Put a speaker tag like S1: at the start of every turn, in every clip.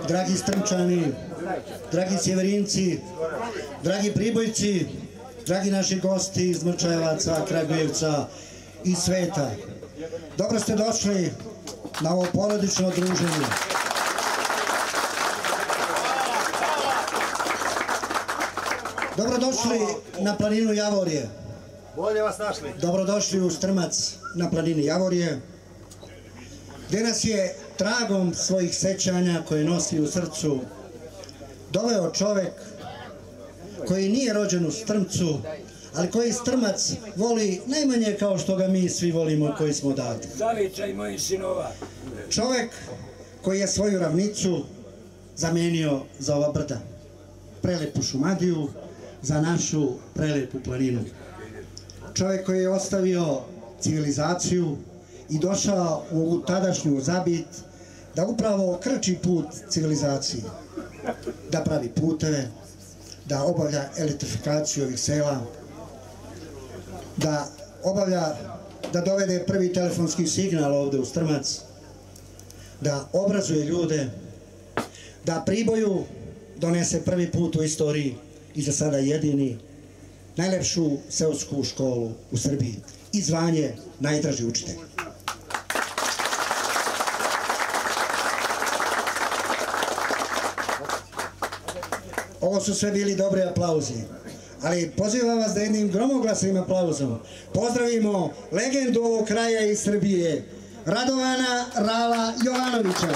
S1: dragi Strmčani, dragi Sjeverinci, dragi Pribojci, dragi naši gosti iz Mrčajevaca, Kragujevca i sveta. Dobro ste došli na ovo porodično druženje. Dobrodošli na planinu Javorje.
S2: Bolje vas našli.
S1: Dobrodošli u Strmac na planini Javorje, gdje nas je tragom svojih sećanja koje nosi u srcu doveo čovek koji nije rođen u Strmcu, ali koji Strmac voli najmanje kao što ga mi svi volimo koji smo odavde.
S3: Zavičaj mojih sinova.
S1: Čovek koji je svoju ravnicu zamenio za ova brda, prelepu Šumadiju za našu prelepu planinu. Čovjek koji je ostavio civilizaciju i došao u ovu tadašnju zabit da upravo krči put civilizaciji, da pravi puteve, da obavlja elektrifikaciju ovih sela, da dovede prvi telefonski signal ovde u Strmac, da obrazuje ljude, da Priboju donese prvi put u istoriji i za sada jedini najlepšu seosku školu u Srbiji i zvanje najdraži učitelj. Ovo su sve bili dobri aplauzi, ali pozivam vas da jednim gromoglasnim aplauzom pozdravimo legendu ovog kraja iz Srbije, Radovana Rala Jovanovića.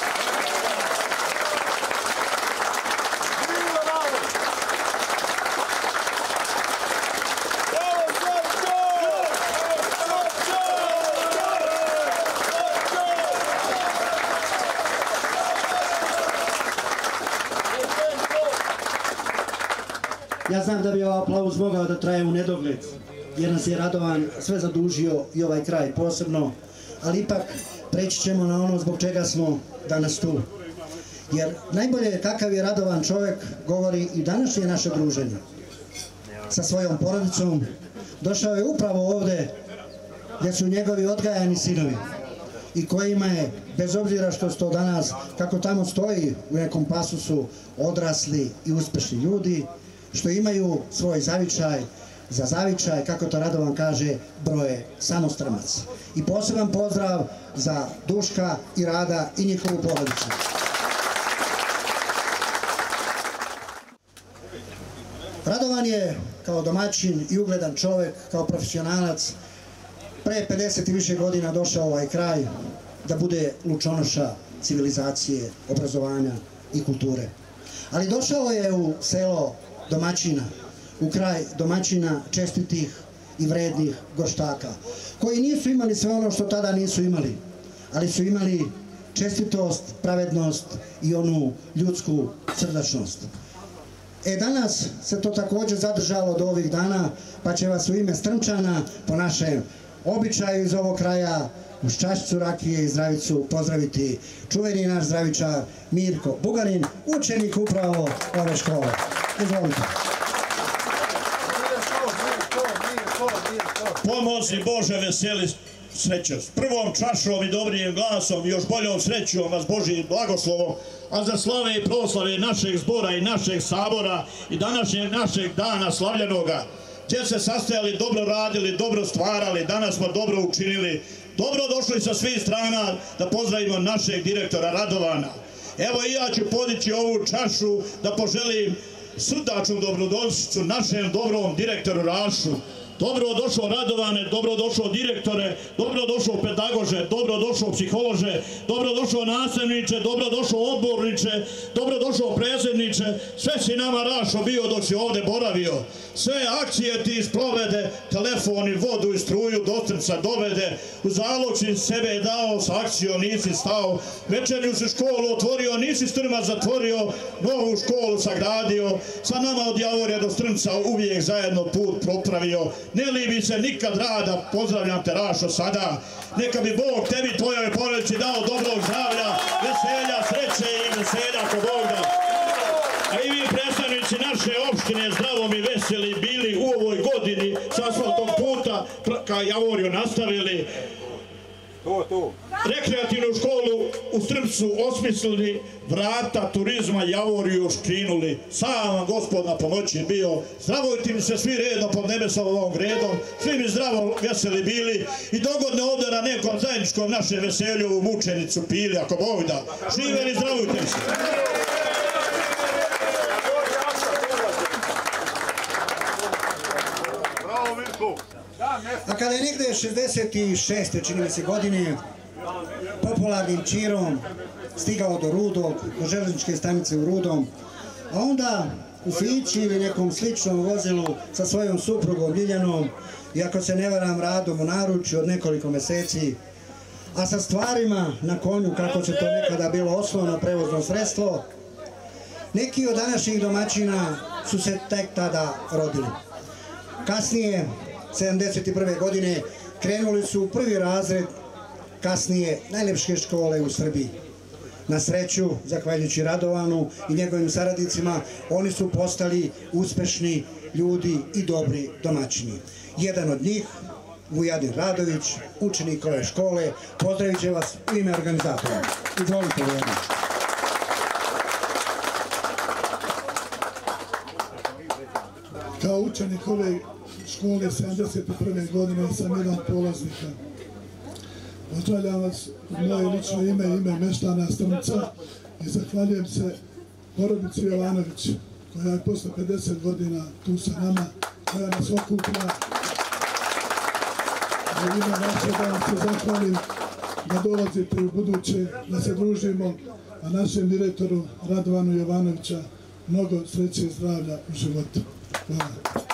S1: Ja znam da bi ovaj aplauz mogao da traje u nedogled, jer nas je Radovan sve zadužio i ovaj kraj posebno, ali ipak preći ćemo na ono zbog čega smo danas tu. Jer najbolje kakav je Radovan čovjek govori i današnje naše druženje. Sa svojom porodicom došao je upravo ovde gdje su njegovi odgajani sinovi i kojima je, bez obzira što su to danas, kako tamo stoji u nekom pasusu, odrasli i uspešni ljudi, što imaju svoj zavičaj, za zavičaj, kako to Radovan kaže, broje samo Strmac. I poseban pozdrav za Duška i Rada i njihovu porodicu. Radovan je kao domaćin i ugledan čovjek, kao profesionalac, pre 50 i više godina došao u ovaj kraj da bude lučonoša civilizacije, obrazovanja i kulture. Ali došao je u selo domaćina, u kraj domaćina čestitih i vrednih goštaka, koji nisu imali sve ono što tada nisu imali, ali su imali čestitost, pravednost i onu ljudsku srdačnost. Danas se to također zadržalo do ovih dana, pa će vas u ime Strmčana, po našem običaju iz ovog kraja, uz čašicu rakije i zdravicu pozdraviti čuveni naš zdravičar Mirko Bugarin, učenik upravo ove škole. Izvolite.
S4: Pomozi Bože, veseli srećo. S prvom čašom i dobrim glasom i još boljom srećom vas Božijim blagoslovom, a za slave i proslave našeg zbora i našeg sabora i današnjeg našeg dana slavljenoga, gdje se sastajali, dobro radili, dobro stvarali, danas smo dobro učinili, dobro došli sa svih strana da pozdravimo našeg direktora Radovana. Evo i ja ću podići ovu čašu da poželim srdačnu dobrodošlicu našem dobrom direktoru Rašu. Dobrodošao Radovane, dobrodošao direktore, dobrodošao pedagože, dobrodošao psiholože, dobrodošao nastavniče, dobrodošao odborniče, dobrodošao predsjedniče, sve si nama Rašo bio dok si ovdje boravio. Sve akcije ti sprovede, telefon i vodu i struju do Strmca dovede, u zalog si sebe dao, s akcijom nisi stao, večernju si školu otvorio, nisi Strmac zatvorio, novu školu sagradio, sa nama od Javorja do Strmca uvijek zajedno put propravio. Ne libi se nikad rada, pozdravljam te Rašo sada, neka bi Bog tebi i tvojoj porodici dao dobrog zdravlja, veselja, sreće i veselja kod Bog da. A i vi predstavnici naše opštine zdravom i veseli bili u ovoj godini s asfaltom puta ka Javorju nastavili. rekreativnu školu u Strmcu osmislili, vrata turizma Javoriju škrinuli. Sam vam Gospod na pomoći bio. Zdravojte mi se svi redom pod nebesovom gredom, svi mi zdravo veseli bili i dogodne ovde na nekom zajedničkom našem veselju u mučenicu pili, ako Bog da. Živeli, zdravojte mi se.
S1: A kada je negde 66. čini mi se godine popularnim čirom stigao do Rudog, do železničke stanice u Rudom, a onda u Fići ili nekom sličnom vozilu sa svojom suprugom Ljiljanom, i ako se ne varam Radom u naručju od nekoliko meseci, a sa stvarima na konju, kako se to nekada bilo osnovno prevozno sredstvo, neki od današnjih domaćina su se tek tada rodili. Kasnije, 71. godine, krenuli su u prvi razred kasnije najlepše škole u Srbiji. Na sreću, zahvaljujući Radovanu i njegovim saradnicima, oni su postali uspešni ljudi i dobri domaćini. Jedan od njih, Vujadin Radović, učenik ove škole, pozdravit će vas u ime organizatora. Izvolite, Vujadin.
S2: Kao učenik ove škole 71. godine sam jedan polaznika. Pozdravljam vas u moje lično ime, ime meštana Strmca i zahvaljujem se porodici Jovanović, koja je posle 50 godina tu sa nama, koja nas okuplja. U ime naše da vam se zahvalim da dolazite u buduće, da se družimo, a našem direktoru Radovanu Jovanovića mnogo sreće i zdravlja u životu. Hvala.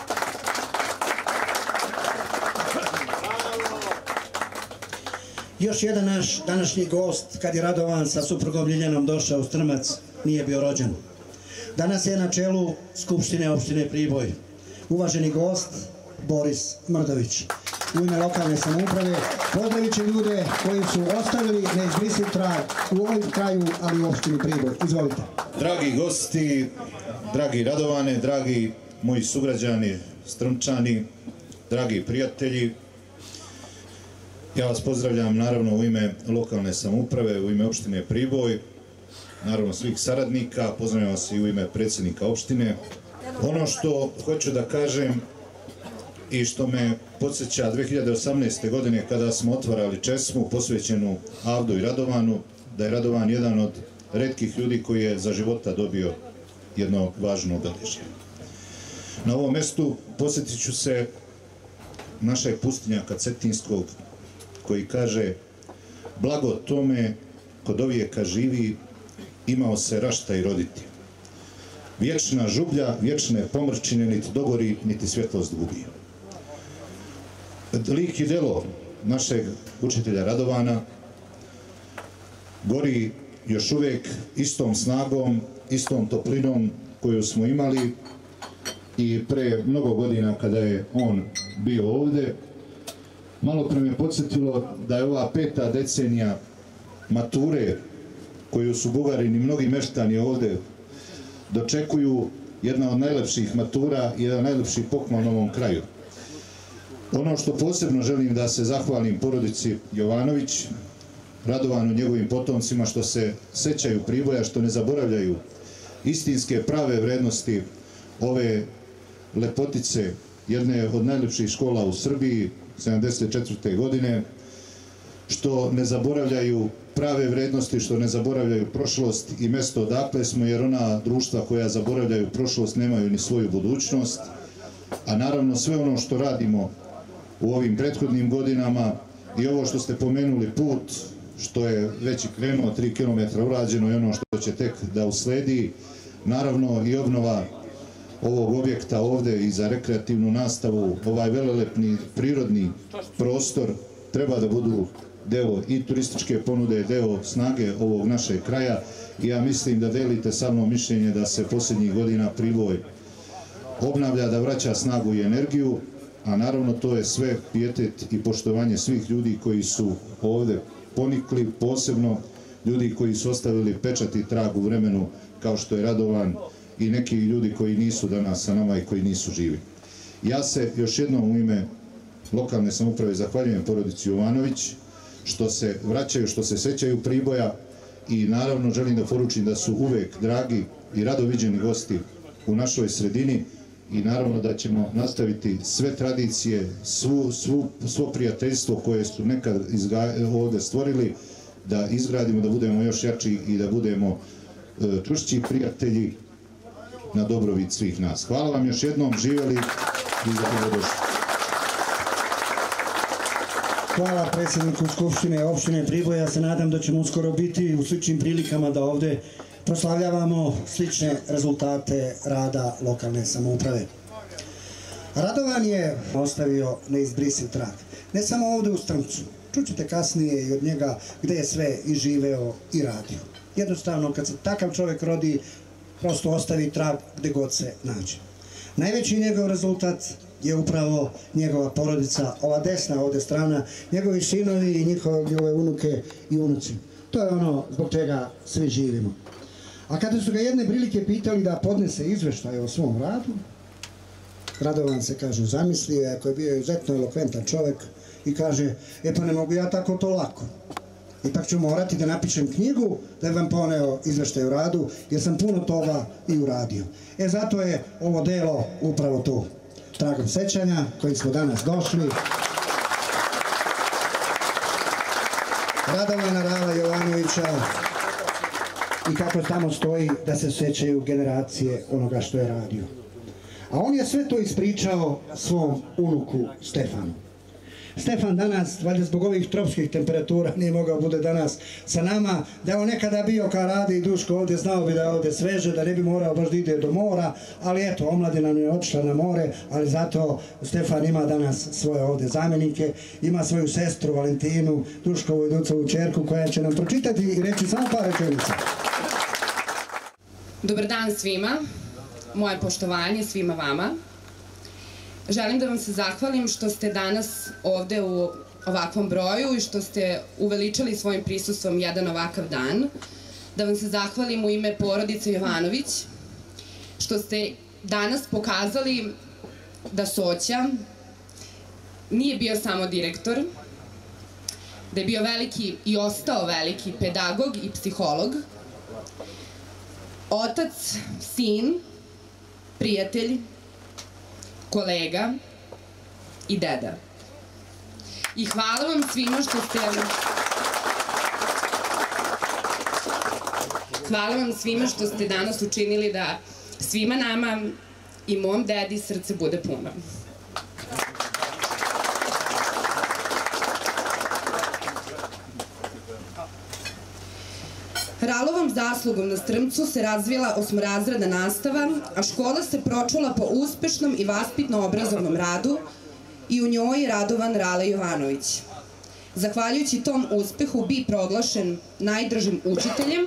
S1: Još jedan naš današnji gost, kad je Radovan sa suprugom Ljiljanom došao u Strmac, nije bio rođen. Danas je na čelu Skupštine opštine Priboj. Uvaženi gost, Boris Mrdović. U ime lokalne samouprave pozdravit će ljude koji su ostavili neizbrisiv trag u ovom kraju, ali i u opštini Priboj. Izvolite.
S3: Dragi gosti, dragi Radovane, dragi moji sugrađani, Strmčani, dragi prijatelji, ja vas pozdravljam naravno u ime lokalne samouprave, u ime opštine Priboj, naravno svih saradnika, pozdravljam vas i u ime predsjednika opštine. Ono što hoću da kažem i što me podsjeća 2018. godine kada smo otvarali česmu posvećenu Avdu i Radovanu, da je Radovan jedan od retkih ljudi koji je za života dobio jedno važno obeležje. Na ovom mestu posjetit ću se našeg pustinjaka Cetinskog, koji kaže: blago tome kod ovijeka živi, imao se rašta i roditi. Vječna žublja, vječne pomrčine, niti dogori, niti svjetlost gubi. Lik i delo našeg učitelja Radovana gori još uvijek istom snagom, istom toplinom koju smo imali i pre mnogo godina kada je on bio ovdje. Malo pre me podsjetilo da je ova 5. decenija mature koju su Bugarini i mnogi meštani ovdje dočekuju jedna od najlepših matura i jedan najlepših poklon ovom kraju. Ono što posebno želim da se zahvalim porodici Jovanović, Radovanu, njegovim potomcima, što se sećaju Priboja, što ne zaboravljaju istinske prave vrednosti ove lepotice, jedne od najlepših škola u Srbiji 74. godine, što ne zaboravljaju prave vrednosti, što ne zaboravljaju prošlost i mesto odakle smo, jer ona društva koja zaboravljaju prošlost nemaju ni svoju budućnost. A naravno sve ono što radimo u ovim prethodnim godinama i ovo što ste pomenuli, put što je već i krenuo, 3 km urađeno, i ono što će tek da usledi, naravno i obnova ovog objekta ovde i za rekreativnu nastavu, ovaj velelepni prirodni prostor treba da budu deo i turističke ponude, deo snage ovog našeg kraja, i ja mislim da delite sa mnom mišljenje da se posljednjih godina Priboj obnavlja, da vraća snagu i energiju, a naravno to je sve pijetet i poštovanje svih ljudi koji su ovde ponikli, posebno ljudi koji su ostavili pečat i trag u vremenu kao što je Radovan i neki ljudi koji nisu danas sa nama i koji nisu živi. Ja se još jednom u ime lokalne samouprave zahvaljujem porodici Jovanović, što se vraćaju, što se sećaju Priboja i naravno želim da poručim da su uvek dragi i rado viđeni gosti u našoj sredini i naravno da ćemo nastaviti sve tradicije, svo prijateljstvo koje su nekad ovde stvorili, da izgradimo, da budemo još jači i da budemo čvršći prijatelji na dobrobit svih nas. Hvala vam još jednom, živjeli i dobrodošli.
S1: Hvala predsjedniku Skupštine opštine Priboj. Ja se nadam da ćemo uskoro biti u sličnim prilikama da ovde proslavljavamo slične rezultate rada lokalne samouprave. Radovan je ostavio neizbrisiv trag. Ne samo ovde u Strmcu. Čućete kasnije i od njega gde je sve i živeo i radio. Jednostavno, kad se takav čovjek rodi, prosto ostavi trag gde god se nađe. Najveći njegov rezultat je upravo njegova porodica, ova desna ovde strana, njegovi sinovi i njihove unuke i unuci. To je ono zbog čega svi živimo. A kada su ga jedne prilike pitali da podnese izveštaje o svom radu, Radovan se, kažu, zamislio, ako je bio izuzetno elokventan čovjek, i kaže, pa ne mogu ja tako to lako. Ipak ću morati da napišem knjigu da vam poneo izveštaj o radu, jer sam puno toga i uradio. Zato je ovo delo upravo tu. Tragom sećanja, koji smo danas došli. Radovana Rala Jovanovića i kako tamo stoji da se sećaju generacije onoga što je radio. A on je sve to ispričao svom unuku Stefanu. Stefan danas, valjda zbog ovih tropskih temperatura, nije mogao bude danas sa nama, da je on nekada bio kao Rade i Duško ovdje, znao bi da je ovdje sveže, da ne bi morao baš da ide do mora, ali eto, omladina nam je otišla na more, ali zato Stefan ima danas svoje ovdje zamjenike, ima svoju sestru Valentinu, Duškovu i Ducovu čerku, koja će nam pročitati i reći samo par rečenica.
S5: Dobar dan svima, moje poštovanje svima vama. Želim da vam se zahvalim što ste danas ovde u ovakvom broju i što ste uveličali svojim prisustvom jedan ovakav dan. Da vam se zahvalim u ime porodice Jovanović, što ste danas pokazali da Soća nije bio samo direktor, da je bio veliki i ostao veliki pedagog i psiholog, otac, sin, prijatelj, kolega i deda. I hvala vam svima što ste... Hvala vam svima što ste danas učinili da svima nama i mom dedi srce bude puno. Ralovom zaslugom na Strmcu se razvila osmorazredna nastava, a škola se pročula po uspešnom i vaspitno-obrazovnom radu i u njoj je Radovan Rale Jovanović. Zahvaljujući tom uspehu bi proglašen najdržim učiteljem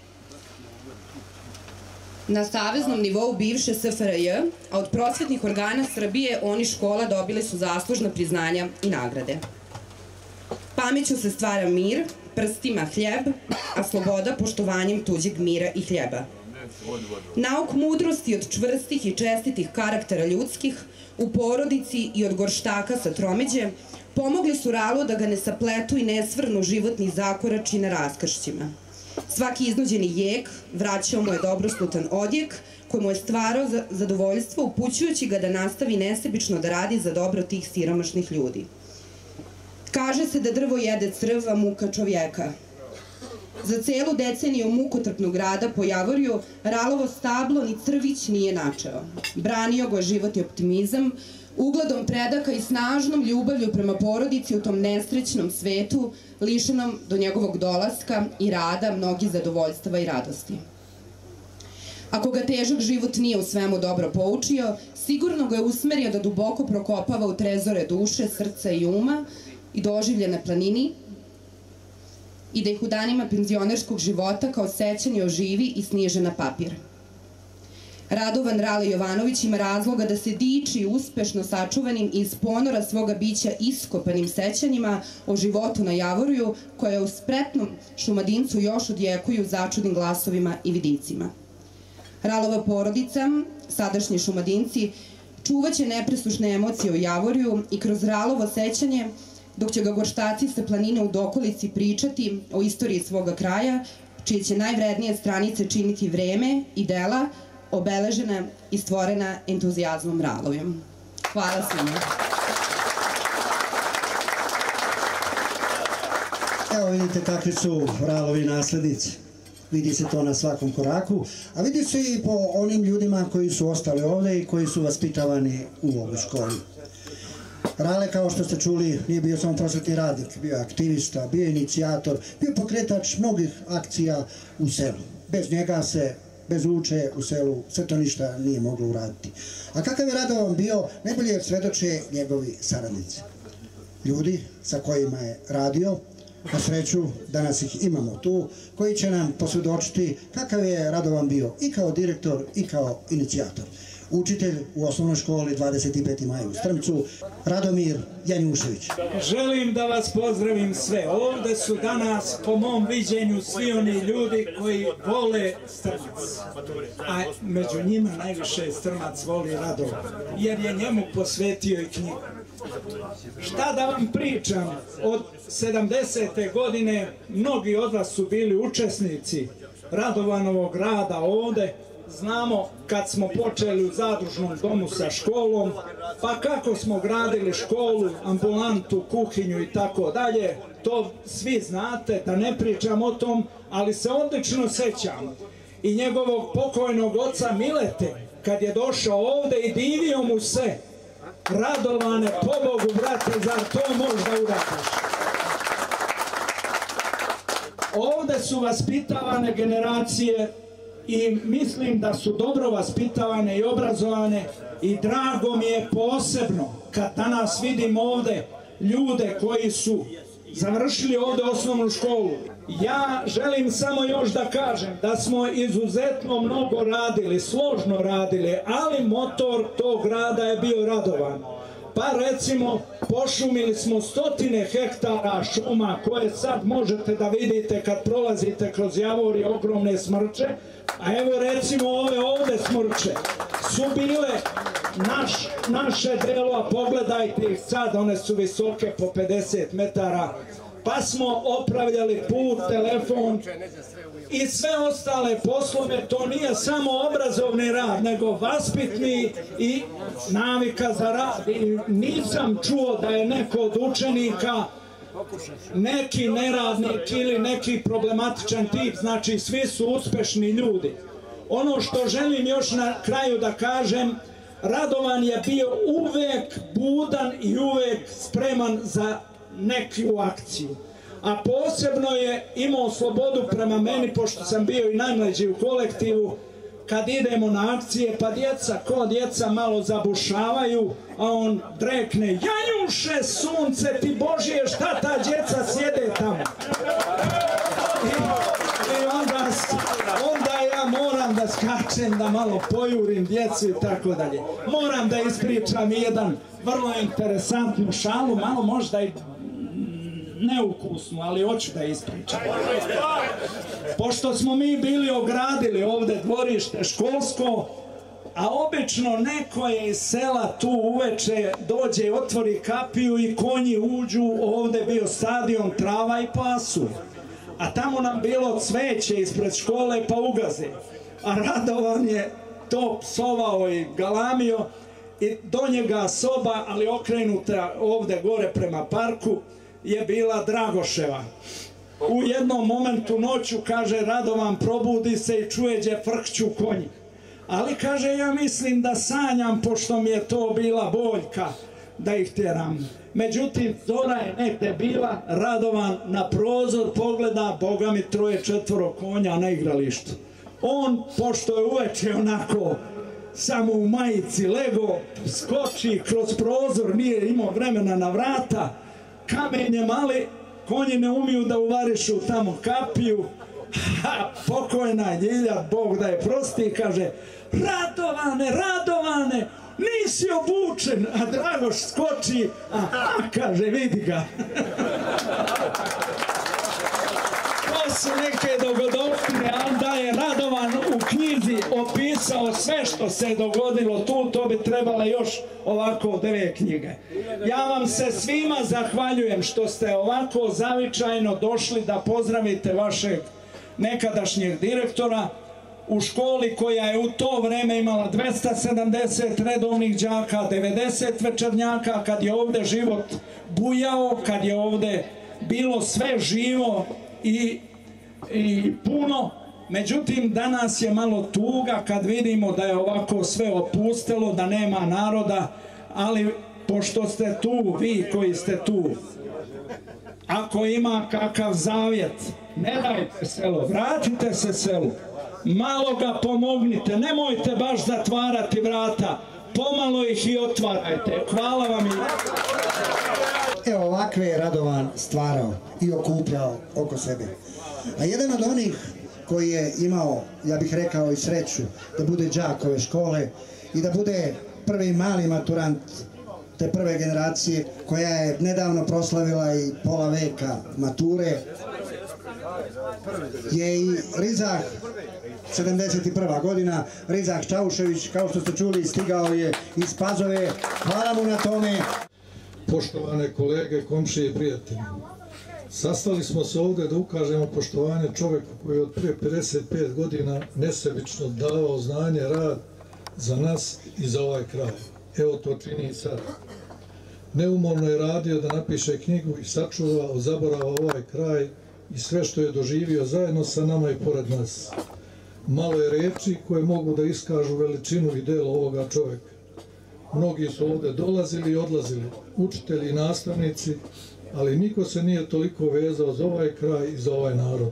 S5: na saveznom nivou bivše SFRJ, a od prosvetnih organa Srbije oni škola dobili su zaslužna priznanja i nagrade. Pameću se stvara mir, prstima hljeb, a sloboda poštovanjem tuđeg mira i hljeba. Nauk mudrosti od čvrstih i čestitih karaktera ljudskih u porodici i od gorštaka sa tromeđe pomogli su Ralu da ga ne sapletu i ne svrnu životnih zakorači na raskršćima. Svaki iznuđeni jek vraćao mu je dobroslutan odjek koji mu je stvarao zadovoljstvo upućujući ga da nastavi nesebično da radi za dobro tih siromašnih ljudi. Kaže se da drvo jede crv, a muka čovjeka. Za celu deceniju mukotrpnog rada po Javorju Ralovo stablo ni crvić nije načeo. Branio go je život i optimizam, ugledom predaka i snažnom ljubavlju prema porodici u tom nesrećnom svetu, lišenom do njegovog dolaska i rada mnogih zadovoljstava i radosti. Ako ga težak život nije u svemu dobro poučio, sigurno ga je usmerio da duboko prokopava u trezore duše, srca i uma i doživlje na planini i da ih u danima penzionerskog života kao sećanje oživi i sniže na papir. Radovan Rale Jovanović ima razloga da se diči uspešno sačuvanim i iz ponora svoga bića iskopanim sećanjima o životu na Javorju, koje u spretnom Šumadincu još odjekuju začudnim glasovima i vidicima. Ralova porodica, sadašnji Šumadinci, čuvaće nepresušne emocije o Javorju i kroz Ralovo sećanje dok će ga gorštaci sa planine u dokolici pričati o istoriji svoga kraja, čije će najvrednije stranice činiti vreme i dela, obeležena i stvorena entuzijazmom Ralovim. Hvala svima.
S1: Evo vidite kakvi su Ralovi naslednici. Vidi se to na svakom koraku, a vidi se i po onim ljudima koji su ostali ovde i koji su vaspitavani u ovoj školi. Rale, kao što ste čuli, nije bio samo prosvetni radnik, bio je aktivista, bio je inicijator, bio je pokretač mnogih akcija u selu. Bez njega se, bez Luče u selu, sve to ništa nije moglo uraditi. A kakav je Radovan bio, najbolje svedoče njegovi saradnici. Ljudi sa kojima je radio, na sreću, danas ih imamo tu, koji će nam posvjedočiti kakav je Radovan bio i kao direktor i kao inicijator. Učitelj u osnovnoj školi 25. maj u Strmcu, Radomir Janjušević.
S6: Želim da vas pozdravim sve. Ovde su danas, po mom viđenju, svi oni ljudi koji vole Strmac. A među njima najviše Strmac voli Radovan, jer je njemu posvetio i knjigu. Šta da vam pričam, od 70. godine mnogi od vas su bili učesnici Radovanovog rada ovde. Znamo kad smo počeli u zadružnom domu sa školom, pa kako smo gradili školu, ambulantu, kuhinju i tako dalje, to svi znate, da ne pričam o tom, ali se odlično sećam i njegovog pokojnog oca Milete, kad je došao ovde i divio mu se: Radovane, pobogu, brate, zar to možda uradiš? Ovde su vaspitavane generacije i mislim da su dobro vaspitavane i obrazovane i drago mi je posebno kad danas vidim ovde ljude koji su završili ovde osnovnu školu. Ja želim samo još da kažem da smo izuzetno mnogo radili, složno radili, ali motor tog rada je bio Radovan. Pa recimo, pošumili smo 100 hektara šuma koje sad možete da vidite kad prolazite kroz Javor i ogromne smrče, a evo recimo ove ovde smrče su bile naše delo, a pogledajte ih sad, one su visoke po 50 metara, pa smo opravljali put, telefon i sve ostale poslove. To nije samo obrazovni rad, nego vaspitni i navika za rad. I nisam čuo da je neko od učenika neki neradnik ili neki problematičan tip, znači svi su uspešni ljudi. Ono što želim još na kraju da kažem, Radovan je bio uvek budan i uvek spreman za neku akciju. A posebno je imao slobodu prema meni, pošto sam bio i najmlađi u kolektivu, kad idemo na akcije, pa djeca malo zabušavaju, a on drekne: Janjuše, sunce ti Božije, šta ta djeca sjede tamo? I onda ja moram da skačem, da malo pojurim djecu i tako dalje. Moram da ispričam jedan vrlo interesantnu šalu, malo možda i neukusnu, ali hoću da ispričam. Pošto smo mi bili ogradili ovde dvorište školsko, a obično neko je iz sela tu uveče dođe, otvori kapiju i konji uđu, ovde bio stadion, trava i pasu. A tamo nam bilo cveće ispred škole pa ugaze. A Radovan je to psovao i galamio i do njega soba, ali okrenuta ovde gore prema parku, je bila Dragoševa. U jednom momentu noću, kaže, Radovan probudi se i čujeđe frkću konji. Ali, kaže, ja mislim da sanjam, pošto mi je to bila boljka, da ih teram. Međutim, zora je negde bila, Radovan na prozor pogleda, boga mi 3-4 konja na igralištu. On, pošto je uveče onako samo u majici lego, skoči kroz prozor, nije imao vremena na vrata, kamenjem, ali konji ne umiju da uvarišu tamo kapiju. Pokojna Ljilja, Bog da je prosti, kaže: Radovane, Radovane, nisi obučen. A Dragoš skoči, kaže, vidi ga. To su neke dogodovštine, a onda je Radovan u knjizi opisao sve što se dogodilo tu, to bi trebala još ovako 9 knjige. Ja vam se svima zahvaljujem što ste ovako zavičajno došli da pozdravite vašeg nekadašnjeg direktora u školi koja je u to vreme imala 270 redovnih đaka, 90 večernjaka, kad je ovde život bujao, kad je ovde bilo sve živo i puno. Međutim, danas je malo tuga kad vidimo da je ovako sve opustelo, da nema naroda, ali pošto ste tu, vi koji ste tu, ako ima kakav zavjet, ne dajte selo, vratite se selu, malo ga pomognite, nemojte baš zatvarati vrata, pomalo ih i otvarajte. Hvala vam.
S1: Evo, ovakve je Radovan stvarao i okupljao oko sebe. A jedan od onih koji je imao, ja bih rekao, i sreću da bude đak ove škole i da bude prvi mali maturant te prve generacije koja je nedavno proslavila i pola veka mature, je i Rizah, 71. godina, Rizah Čaušević, kao što ste čuli, stigao je iz Pazove. Hvala mu na tome.
S7: Poštovane kolege, komšije i prijatelji, sastali smo se ovdje da ukažemo poštovanje čoveku koji je od prije 55 godina nesebično davao znanje, rad za nas i za ovaj kraj. Evo to čini i sad. Neumorno je radio da napiše knjigu i sačuva od zaborava ovaj kraj i sve što je doživio zajedno sa nama i pored nas. Malo je reči koje mogu da iskažu veličinu i delo ovoga čoveka. Mnogi su ovdje dolazili i odlazili, učitelji i nastavnici, ali niko se nije toliko vezao za ovaj kraj i za ovaj narod.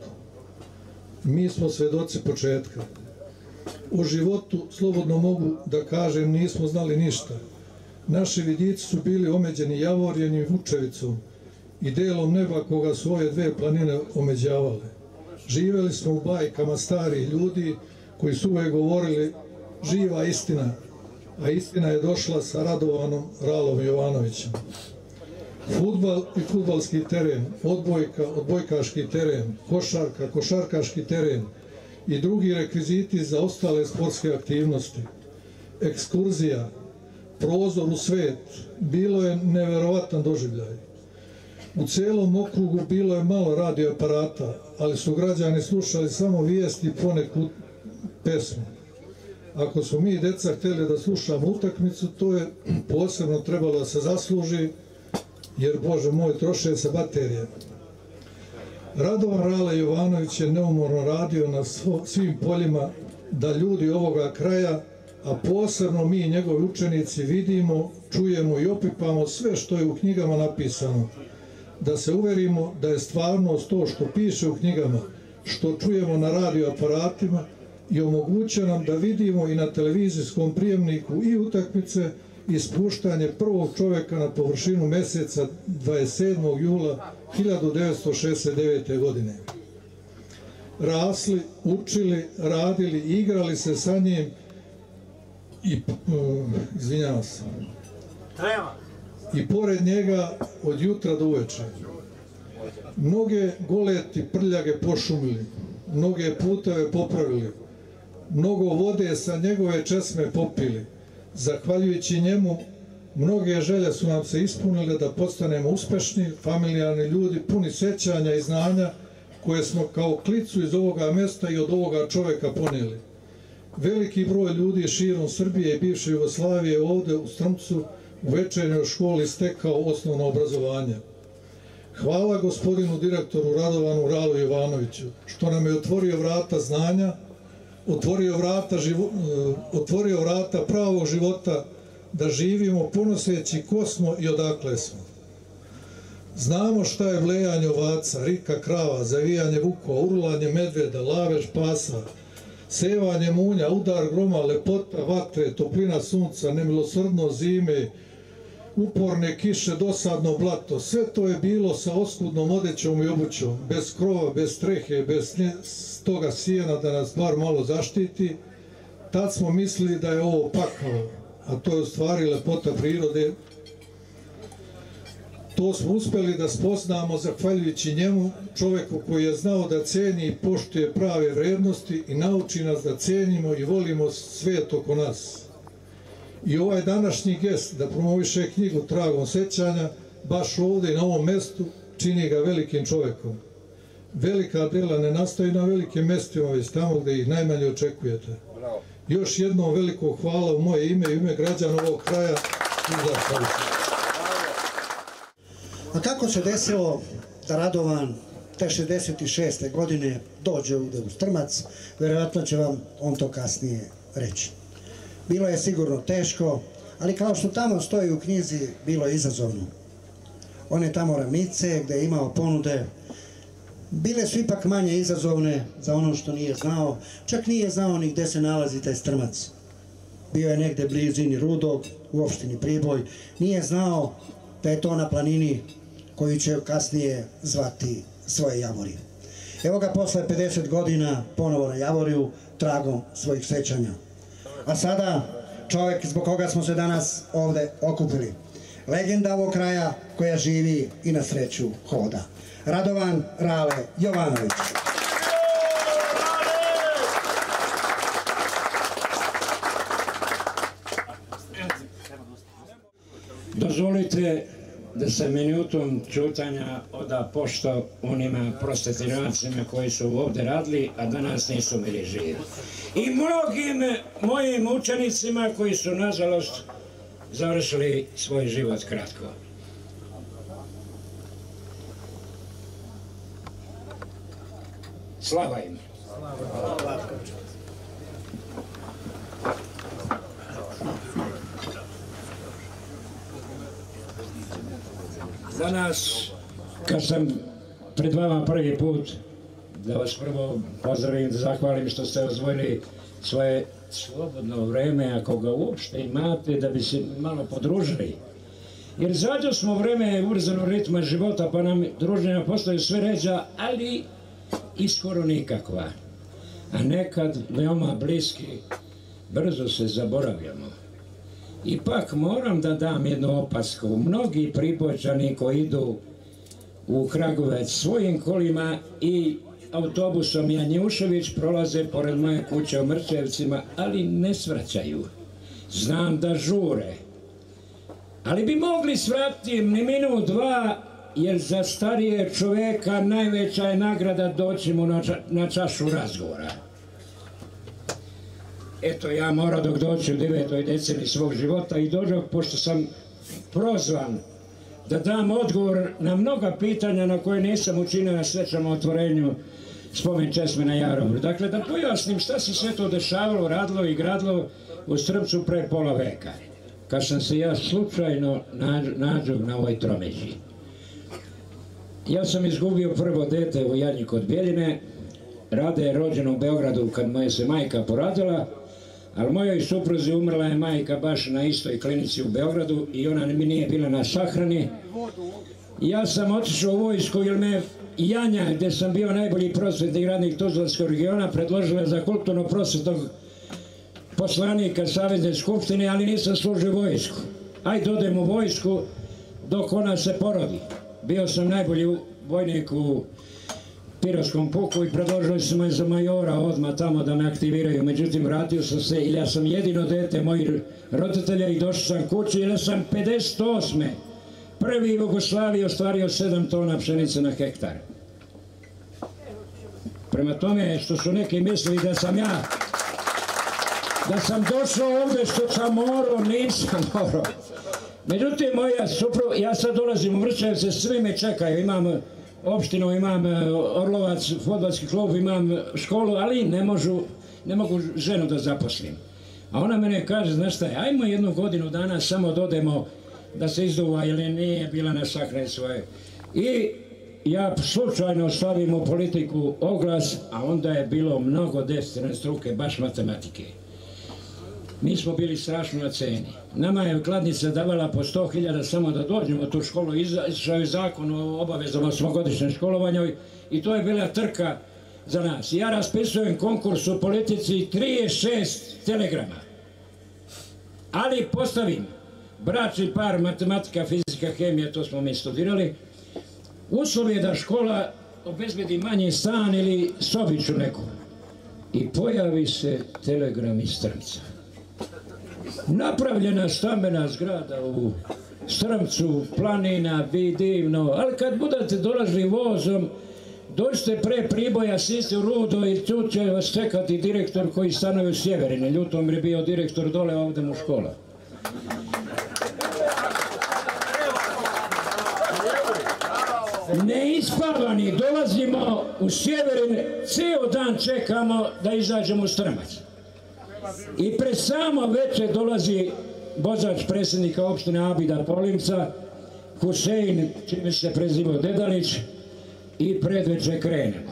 S7: Mi smo svedoci početka. U životu, slobodno mogu da kažem, nismo znali ništa. Naši vidici su bili omeđeni Javorjem i Vučevicom i delom neba koga su ove dve planine omeđavale. Živeli smo u bajkama starih ljudi koji su uvek govorili živa istina, a istina je došla sa Radovanom Ralom Jovanovićem. Fudbal i fudbalski teren, odbojka, odbojkaški teren, košarka, košarkaški teren i drugi rekviziti za ostale sportske aktivnosti. Ekskurzija, prozor u svet, bilo je neverovatan doživljaj. U celom okrugu bilo je malo radioaparata, ali su građani slušali samo vijesti i poneku pesmu. Ako su mi, deca, htjeli da slušamo utakmicu, to je posebno trebalo da se zasluži, jer, Bože moj, troše se baterije. Radovan Rale Jovanović je neumorno radio na svim poljima da ljudi ovoga kraja, a posebno mi, njegovi učenici, vidimo, čujemo i opipamo sve što je u knjigama napisano. Da se uverimo da je stvarnost to što piše u knjigama, što čujemo na radioaparatima i omogućuje nam da vidimo i na televizijskom prijemniku i utakmice i spuštanje prvog čoveka na površinu meseca 27. jula 1969. godine. Rasli, učili, radili, igrali se sa njim i, izvinjavam se, i pored njega od jutra do uveče. Mnoge goleti prljage pošumili, mnoge puteve popravili, mnogo vode sa njegove česme popili. Zahvaljujući njemu, mnoge želje su nam se ispunile da postanemo uspešni, familijarni ljudi, puni sećanja i znanja koje smo kao klicu iz ovoga mesta i od ovoga čoveka ponijeli. Veliki broj ljudi širom Srbije i bivše Jugoslavije ovde u Strmcu u večernjoj školi stekao osnovno obrazovanje. Hvala gospodinu direktoru Radovanu Ralu Jovanoviću što nam je otvorio vrata znanja, otvorio vrata pravog života da živimo ponoseći ko smo i odakle smo. Znamo šta je vlejanje ovaca, rika krava, zavijanje vukova, urlanje medveda, lavež pasa, sevanje munja, udar groma, lepota vatre, toplina sunca, nemilosrdnost zime, uporne kiše, dosadno blato. Sve to je bilo sa oskudnom odećom i obućom, bez krova, bez strehe, bez toga sjena da nas bar malo zaštiti. Tad smo mislili da je ovo pakao, a to je u stvari lepota prirode. To smo uspeli da spoznamo zahvaljujući njemu, čoveku koji je znao da ceni i poštuje prave vrednosti i nauči nas da cenimo i volimo svijet oko nas. I ovaj današnji gest da promoviše knjigu Tragom sećanja, baš ovdje na ovom mestu, čini ga velikim čovekom. Velika dela ne nastaju na velikim mestima, već tamo gdje ih najmanje očekujete. Još jednom veliko hvala u moje ime i ime građana ovog kraja i zahvaljujem.
S1: A kako se desilo da Radovan te 66. godine dođe ovdje u Strmac, vjerojatno će vam on to kasnije reći. Bilo je sigurno teško, ali kao što tamo stoji u knjizi, bilo je izazovno. One tamo ravnice gdje je imao ponude, bile su ipak manje izazovne za ono što nije znao, čak nije znao ni gdje se nalazi taj Strmac. Bio je negdje blizini Rudog, u opštini Priboj, nije znao da je to na planini koju će kasnije zvati svoje Javorije. Evo ga posle 50 godina ponovo na Javoriju, tragom svojih sećanja. A sada čovjek zbog koga smo se danas ovdje okupili. Legenda ovog kraja koja živi i na sreću hoda. Radovan Rale Jovanović.
S8: Dozvolite da se minutom čutanja oda pošto onima prosvetiteljacima koji su ovdje radili, a danas nisu bili živi. I mnogim mojim učenicima koji su, nažalost, završili svoj život kratko. Slava im! Danas, kad sam pred vama prvi put, da vas prvo pozdravim, da zahvalim što ste odvojili svoje slobodno vreme, ako ga uopšte imate, da bi se malo podružili. Jer zađo smo vreme ubrzanog ritma života, pa nam druženja postaju sve ređa, ali i skoro nikakva. A nekad veoma bliski, brzo se zaboravljamo. Ipak moram da dam jednu opasku. Mnogi Pribojčani koji idu u Kragujevac svojim kolima i autobusom Janjušević prolaze pored moje kuće u Mrčevcima, ali ne svraćaju. Znam da žure. Ali bi mogli svratiti ni minut, dva, jer za starije čoveka najveća je nagrada doći mu na čašu razgovora. Eto, ja mora dok doći u 9. deceniji svog života i dođog, pošto sam prozvan da dam odgovor na mnoga pitanja na koje nisam učinio na svečanom otvorenju spomen česme na Jarobru. Dakle, da pojasnim šta se sve to dešavalo, radilo i gradilo u Strmcu pre pola veka, kad sam se ja slučajno nađo na ovoj tromeđi. Ja sam izgubio prvo dete u Janji kod Bjeljine. Rade je rođena u Beogradu kad moja se majka poradila, ali mojoj supruzi umrla je majka baš na istoj klinici u Beogradu i ona mi nije bila na sahrani. Ja sam otišao u vojsku jer me Janja, gdje sam bio najbolji prosvetni radnik Tuzlanskog regiona, predložila za kulturno-prosvetnog poslanika Savezne skupštine, ali nisam služio vojsku. Ajde odem u vojsku dok ona se porodi. Bio sam najbolji vojnik u Pirovskom puku i predložili su me za majora odmah tamo da me aktiviraju. Međutim, vratio sam se jer ja sam jedino dete mojih roditelja i došao sam kući jer sam 58. prvi u Jugoslaviji ostvario 7 tona pšenice na hektar. Prema tome, što su neki mislili da sam ja, da sam došao ovdje što sam morao, nisam morao. Međutim, moja supruga, ja sad dolazim u Mrčevce, svi me čekaju, imam opštinu, imam Orlovac, fudbalski klub, imam školu, ali ne mogu ženu da zaposlim. A ona mene kaže, znaš šta, ajmo jednu godinu dana samo dodemo da se izduva, jer nije bila na sahrani svoje. I ja slučajno stavim u politiku oglas, a onda je bilo mnogo desne struke, baš matematike. Mi smo bili strašno na ceni. Nama je kladnica davala po 100.000 samo da dođemo u tu školu. Izašao je zakon o obavezama svogodišnjem školovanju i to je bila trka za nas. Ja raspisujem konkurs u politici 36 telegrama. Ali postavim bračni par, matematika, fizika, hemija, to smo mi studirali. Uslov je da škola obezbedi manji stan ili sobiću neku. I pojavi se telegram iz Strmca. Napravljena stambena zgrada u Strmcu, planina, divno, ali kad budete dolazili vozom, dođite pre Priboja, siste u Rudo i tu će vas čekati direktor koji stanuje u Sjeverine. Ljutomir je bio direktor dole, ovdje mu škola. Neispavani, dolazimo u Sjeverin, cijel dan čekamo da izađemo u Strmac. I pred samo večer dolazi vozač predsjednika opštine Abida Polimca, Husein, čime se prezivao Dedalić, i predvečer krenemo.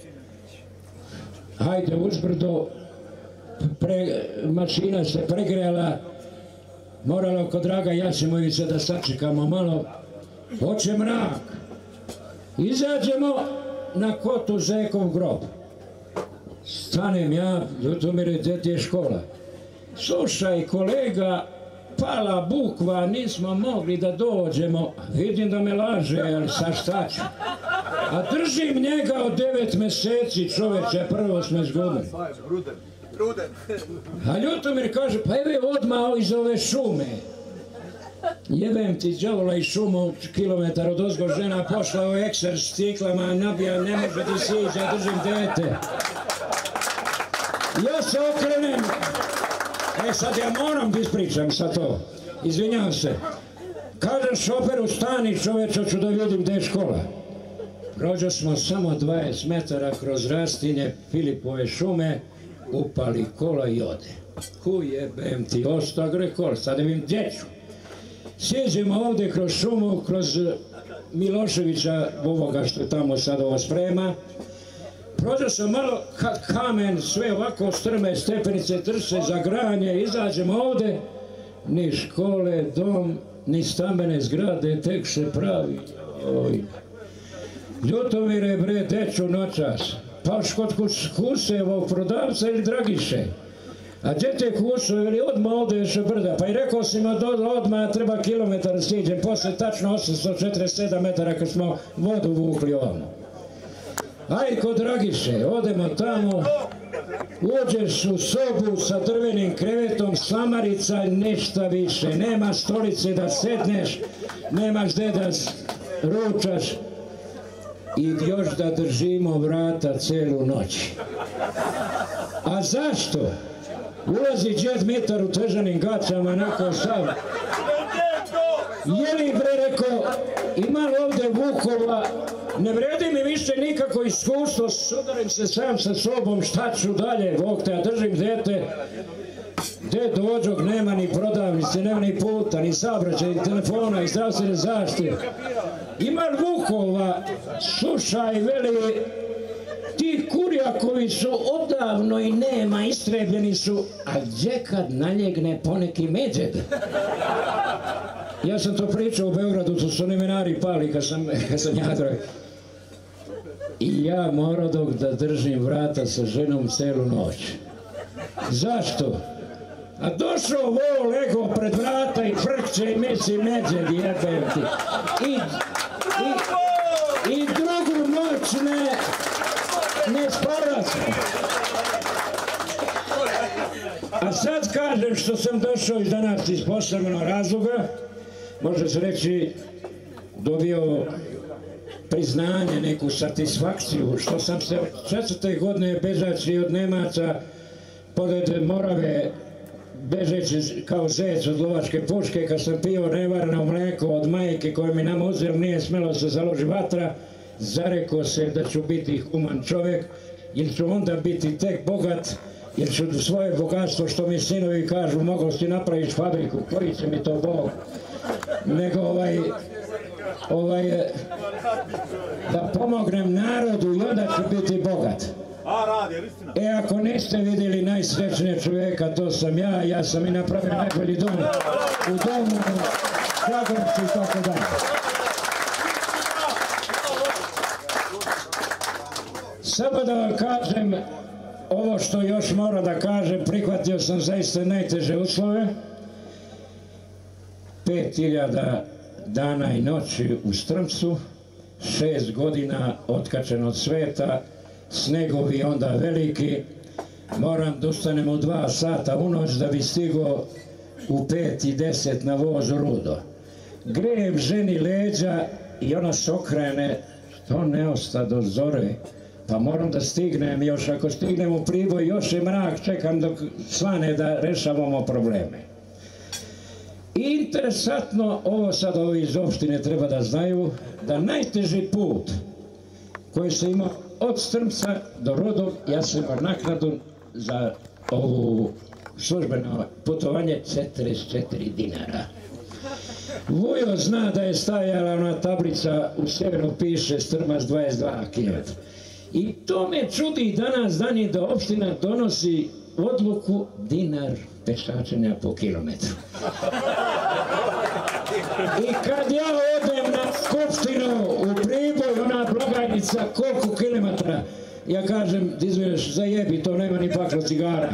S8: Hajde uzbrdo, mašina se pregrela, moralo kod Draga Jasimovića da sačekamo malo, hoće mrak. Izađemo na Kotu Zekov grob. Stanem ja, Ljutomire, gdje ti je škola? Slušaj kolega, pala bukva, nismo mogli da dođemo. Vidim da me laže, ali sa šta ću? A držim njega od 9 meseci, čoveče, prvo smo izgubili. A Ljutomir kaže, pa evo odmah iz ove šume. Jebem ti đavola i šumu, kilometar od ozgo žena pošla u ekser s ciklama, nabija, ne može ti sići, ja držim dete. Ja se okrenem, sad ja moram da ispričam sa to, izvinjam se. Kažem šoferu, stani čoveče, ću da vidim gde je škola. Prođo smo samo 20 metara kroz rastinje Filipove šume, upali kola i ode. Jebem ti, osta gre kola, sad vidim gdje ću. Sjeđemo ovdje kroz šumu, kroz Miloševića, ovoga što je tamo sad ovo sprema. Prođo sam malo kamen, sve ovako strme stepenice, trse za granje, izađemo ovdje. Ni škole, dom, ni stambene zgrade, tek se pravi. Ljutomire, bre, deču noćas, paš kod Husevog prodavca ili Dragiše. A gdje te Huso, ili odmah ovdje još brda, pa i rekao si mi odmah treba kilometar stiđem, posle tačno 847 metara kad smo vodu vukli ovamo. Aj kod Dragiše, odemo tamo, uđeš u sobu sa drvenim krevetom, samarica, ništa više, nema stolice da sedneš, nemaš gde da ručaš i još da držimo vrata celu noć. A zašto? Ulazi džed Mitar u težanim gaćama, nakon sav. Jeli bre, rekao, ima li ovdje vukova, ne vredi mi više nikako iskustvo, sudarim se sam sa sobom, šta ću dalje, Bog te, ja držim dete, gde dođog, nema ni prodavnice, nema ni puta, ni saobraćaja, ni telefona, i zdravstvene zaštite. Ima li vukova, slušaj, veli, ti kurjakovi su odavno i nema, istrebljeni su, a gdje kad naljegne poneki medved? Ja sam to pričao u Beogradu, to su nemenari pali kad sam jadrao. I ja morao dok da držim vrata sa ženom celu noć. Zašto? A došao vol, lego pred vrata i frkće i misli medved, jebem ti. I drugu noć ne spava se. A sad kažem što sam došao iz danas iz posebnog razloga, može se reći dobio priznanje, neku satisfakciju, što sam se 4. godine bežaći od Nemaca pored Morave, bežeći kao zec od lovačke puške, kad sam pio nevarno mleko od majke koje mi nam uzeli, nije smelo se založi vatra, zarekao se da ću biti human čovjek, jer ću onda biti tek bogat, jer ću svoje bogatstvo, što mi sinovi kažu, mogao si napraviti fabriku, koji će mi to Bog, nego da pomognem narodu i onda ću biti bogat. E, ako niste vidjeli najsrećnije čovjeka, to sam ja sam i napravio najbolji dom u domu, u Kragujevcu i tako dalje. Samo da vam kažem, ovo što još moram da kažem, prihvatio sam zaista najteže uslove 5000 dana i noći u Strmcu, 6 godina otkačen od sveta, snegovi onda veliki, moram da ustanem u 2 sata u noć da bi stigao u 5:10 na voz u Rudo. Grejem ženi leđa i ona se okrene, što ne osta do zore, pa moram da stignem još, ako stignem u Priboj još je mrak, čekam dok svane da rešavamo probleme. Interesantno, ovo sad ovi iz opštine treba da znaju, da najteži put koji se ima od Strmca do Rodog, ja sam imao naknadu za ovu službeno putovanje 44 dinara. Vujo zna da je stajala ona tablica u sjeveru piše Strmac 22 km. I to me čudi danas dani da opština donosi odluku dinar pešačenja po kilometru. I kad ja odem na skupštinu u Priboj, ona blagajnica koliko kilometra, ja kažem, izvineš, zajebi, to nema ni paklo cigara.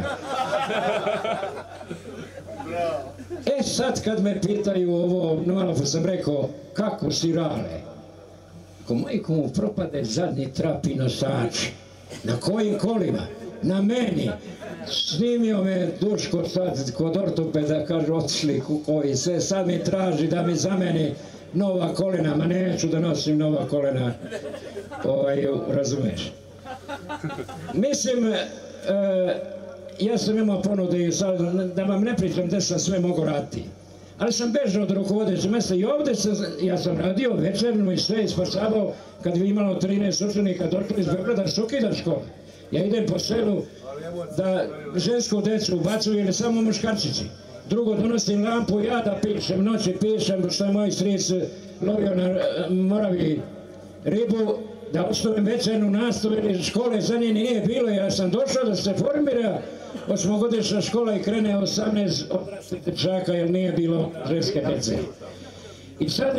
S8: E sad kad me pitaju ovo, malo sam rekao, kako si Rale? Ko majko mu propade zadnji trap i nosači. Na kojim kolima? Na meni. Snimio me Duško sad kod ortopeda, kaže, otišli kukovi, sve sad mi traži da mi zameni nova kolena, ma neću da nosim nova kolena, razumeš. Mislim, ja sam imao ponude i sad, da vam ne pričam gde sam sve mogu raditi, ali sam bežao od rukovodećeg mesta i ovde ja sam radio večerno i sve ispasavao kad bi imalo 13 učenika došli iz Beograda, se ukida škola. Ja idem po selu da žensku decu ubacuju ili samo muškarčići. Drugo, donosim lampu, ja da pišem, noći pišem, što je moj stric lovio na Moravi ribu, da ostavim večernu nastavu ili škole za nje nije bilo. Ja sam došao da se formira 8-godišnja škola i krene 18 odraslih dečaka jer nije bilo ženske dece. I sad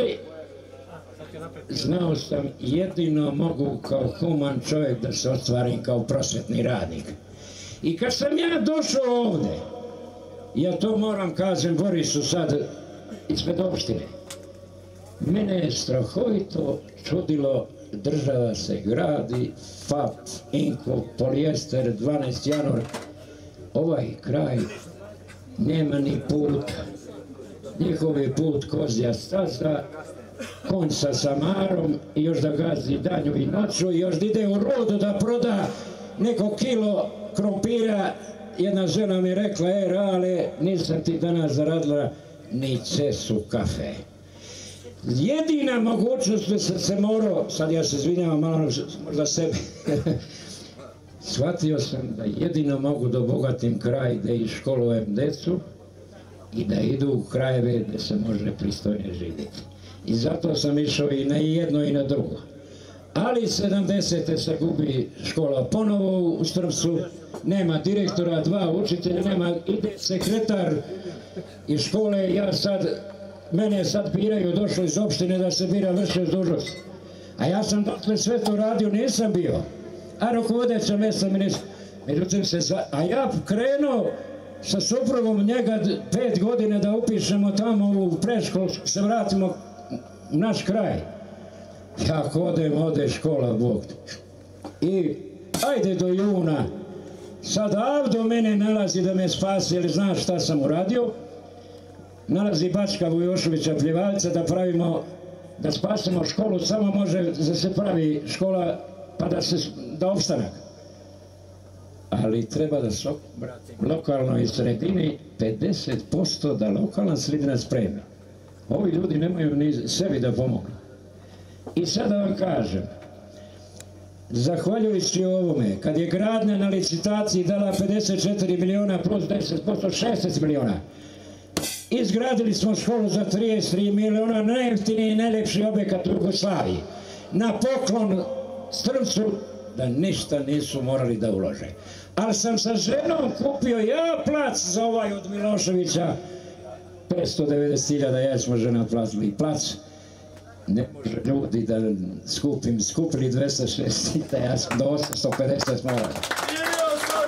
S8: znao sam jedino mogu kao human čovjek da se ostvarim kao prosvetni radnik. I kad sam ja došao ovde, ja to moram kažem Borisu sad ispred opštine, mene je strahovito čudilo, država se gradi, FAP, Inko, polijester, 12 januar, ovaj kraj nema ni put, njihov je put kozja staza, konj sa samarom i još da gazi danju i noću i još da ide u Rodu da proda neko kilo krompira. Jedna žena mi je rekla, Rale, nisam ti danas zaradila ni cesu kafe. Jedina mogućnost da sam se morao, sad ja se izvinjavam malo možda sebi, shvatio sam da jedino mogu da obogatim kraj, da i školujem decu i da idu u krajeve gde se može pristojne živjeti. I zato sam išao i na jedno i na drugo. Ali 70. se gubi škola ponovo u Strmcu, nema direktora, 2 učitelja, nema, ide sekretar iz škole, ja sad, mene sad biraju, došlo iz opštine da se bira vršioc dužnosti. A ja sam dakle sve to radio, nisam bio. A rukovodeća mesta mi nisam. Međutim a ja krenuo sa suprugom njega 5 godina da upišemo tamo u preškolu, se vratimo u naš kraj. Ja hodem, ode škola, Bog. I ajde do juna. Sad Avdo mene nalazi da me spasi, jer znaš šta sam uradio. Nalazi Bačka Vujošovića Pljevaljca da spasimo školu, samo može da se pravi škola pa da opstanak. Ali treba da se lokalnoj sredini 50% da lokalna sredina spremi. Ovi ljudi nemaju ni sebi da pomogu. I sad da vam kažem, zahvaljujući ovome, kad je gradnja na licitaciji dala 54 miliona plus 10%, 16 miliona, izgradili smo školu za 33 miliona, najjeftiniji i najlepši objekat u Jugoslaviji. Na poklon Strmcu da ništa nisu morali da ulože. Ali sam sa ženom kupio ja plac za ovaj od Miloševića, 590.000, ja smo žena platili plac. Ne može ljudi da skupili 260, ja sam do 850 morao.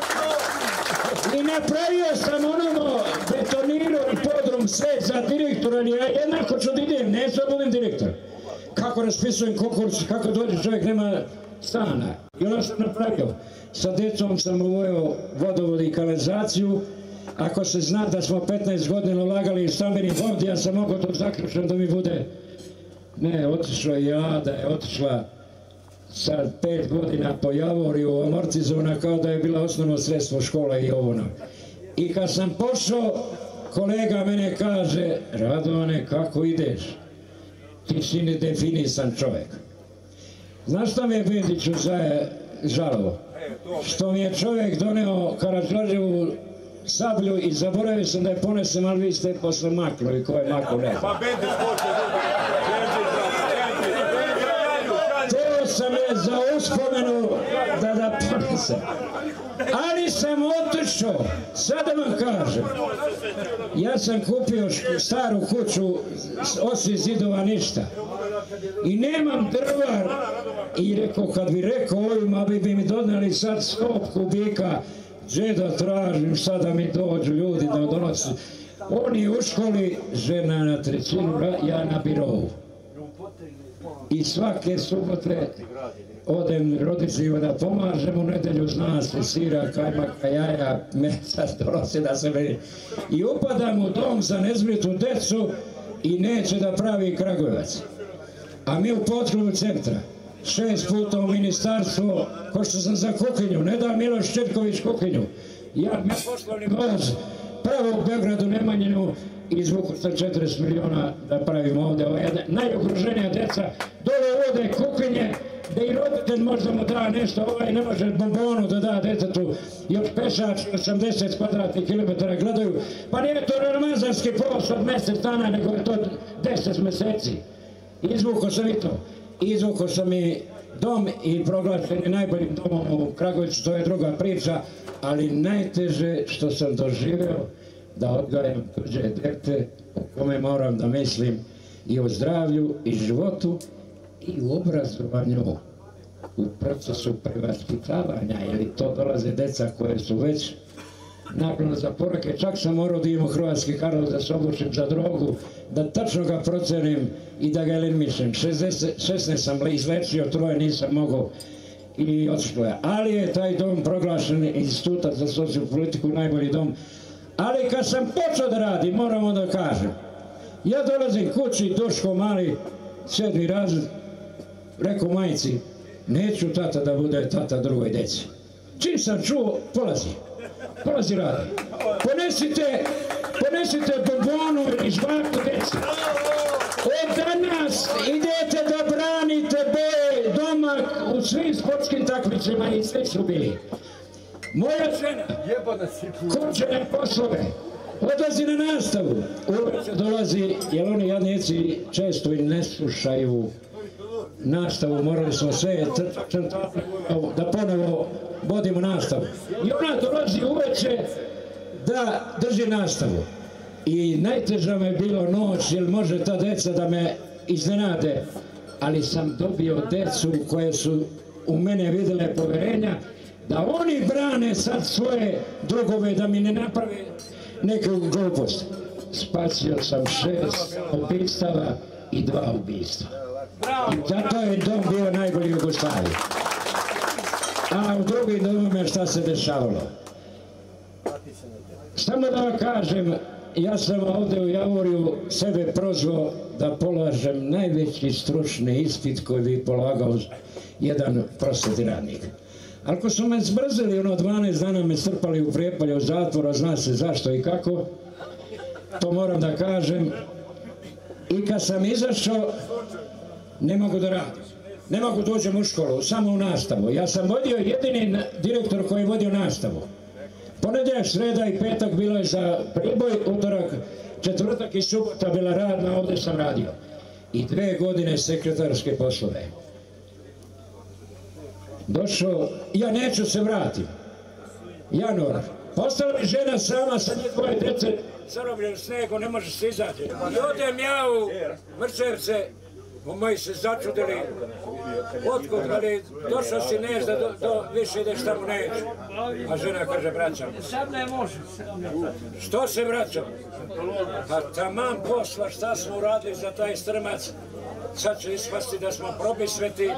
S8: I napravio sam onamo betonirao i podrum sve za direktora veli, ja jednako ću da idem, neću da budem direktor. Kako raspisujem konkurs, kako dođe čovjek, nema stana. I ono sam napravio. Sa djecom sam uvojio vodovod i kanalizaciju. Ako se zna da smo 15 godina ulagali u stambeni fond, ja sam mogao to zaključiti da mi bude... Ne, otišla je Ada, je otišla sa 5 godina po Javoriju, amortizovana kao da je bila osnovno sredstvo škola i ovo. I kad sam pošao, kolega mene kaže, Radovane, kako ideš? Ti si nedefinisan čovjek. Znaš šta mi je Bendiću žalovo? Što mi je čovjek doneo Karadžorđevu sablju i zaboravio sam da je ponesem, ali vi ste posle maklo i ko je maklo ne. To sam je za uspomenu da ponesem. Ali sam otišao, sad da vam kažem, ja sam kupio staru kuću, osim zidova ništa. I nemam drvar. I rekao, kad bi rekao ovima, bi mi doneli sad 100 kubika, gdje da tražim, šta da mi dođu ljudi da donosi. Oni u školi, žena na trećinu, ja na birovu. I svake subote odem roditeljima da pomažem, u nedelju zna se sira, kajmaka, jaja, mesa, dolazi da se meni. I upadam u dom za nezbritu decu i neće da pravi Kragujevac. A mi u potkrivu centra, 6 puta u ministarstvo, ko što sam za kuhinju, ne da Miloš Četković kuhinju. Ja mi poslovni voz pravo u Beogradu Nemanjinu i izvuku sa 40 miliona da pravimo ovdje. Ovo je najugroženija deca, dole uvode kuhinje, da i roditelj možda mu da nešto, ovaj ne može bombonu da da detetu, još pešač 80 kvadratnih kilometara gledaju, pa nije to ramazanski post od mjesec dana, nego je to 10 mjeseci. Izvukao sam i to. Izvukao sam i dom i proglašen je najboljim domom u Kragujevcu, to je druga priča, ali najteže što sam doživeo da odgajam tuđe dete, o kome moram da mislim i o zdravlju i životu i u obrazovanju, u procesu prevaspitavanja, jer to dolaze deca koje su već naklona za porake. Čak sam morao da imam Hrvatski Karlovac da se obučim za drogu, da tačno ga procenim i da ga eliminišem. 16 sam izlečio, 3 nisam mogao i otišlo je. Ali je taj dom proglašen Instituta za socijalnu politiku najbolji dom. Ali kad sam počeo da radim, moram onda da kažem, ja dolazim kući, Duško mali, 7. razred, rekao majici, neću tata da bude tata drugoj deci. Čim sam čuo, polazi radi. Ponesite bombonu i žvaku deci. Od danas idete da branite boje doma u svim sportskim takmičima i sve su bili. Moja žena, kućene poslove, odlazi na nastavu. Uveče dolazi, jer oni jadnici često i ne slušaju nastavu, morali smo sve da ponovo vodimo nastavu. I ona dolazi uveče da drži nastavu. I najteža me je bilo noć, jer može ta deca da me iznenade, ali sam dobio decu koje su u mene vidjele poverenja, da oni brane sad svoje drugove, da mi ne naprave neku glupost. Spasio sam 6 ubistava i 2 ubistva. I zato je dom bio najbolji u Jugoslaviji. A u drugim domima šta se dešavalo? Samo da vam kažem, ja sam ovdje u Javoriju sebe prozvao da polažem najveći stručni ispit koji bi polagao jedan prosvetni radnik. Ako su me zbrzili, 12 dana me strpali u Prijepolje, u zatvor, zna se zašto i kako, to moram da kažem. I kad sam izašao, ne mogu da radim. Ne mogu dođem u školu, samo u nastavu. Ja sam vodio jedini direktor koji je vodio nastavu. Ponedjeljak, sreda i petak bilo je za Priboj, utorak, četvrtak i subota bila radna, ovdje sam radio. I 2 godine sekretarske poslove. Došao, ja neću se vratim. Januar. Postala mi žena sama sa njegove djece, zarobljen snegom, ne može se izaći. I odem ja u Mrčevce, Moji se začudili, otkud, ali došao si neš da više ideš tamo neću. A žena kaže, vraćam.
S6: Sad ne može.
S8: Što se vraćam? Pa taman posla šta smo uradili za taj strmac, sad će ispasti da smo probisveti,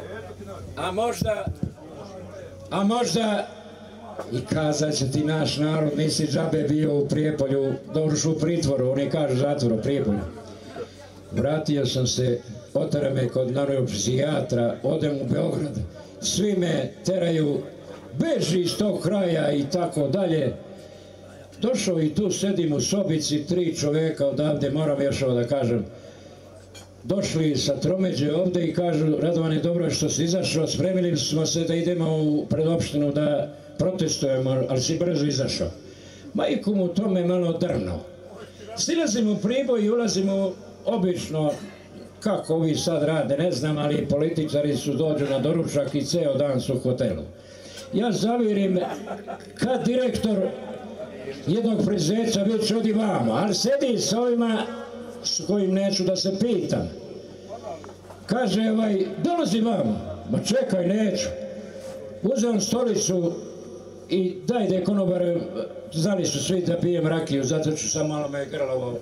S8: a možda i kazat će ti naš narod, nisi džabe bio u Prijepolju, dođeš u pritvoru, oni kažu zatvor u Prijepolju. Vratio sam se, otara me kod neuropsihijatra, odem u Beograd, svi me teraju, beži iz tog kraja i tako dalje. Došao i tu sedim u sobici, 3 čoveka odavde, moram još ovo da kažem, došli sa tromeđe ovde i kažu, Radovane, dobro je što si izašao, spremili smo se da idemo u predopštinu da protestujemo, ali si brzo izašao. Majku mu to me malo drno. Silazim u Priboj i ulazim u obično, kako ovi sad rade, ne znam, ali političari su dođu na doručak i ceo dan su u hotelu. Ja zavirim kad direktor jednog preduzeća već odi vamo, ali sedi s ovima s kojim neću da se pitam. Kaže, dolazi vamo. Ma čekaj, neću. Uzem stolicu i dajde konobare, znali su svi da pijem rakiju, zato ću sam malo me grlovo.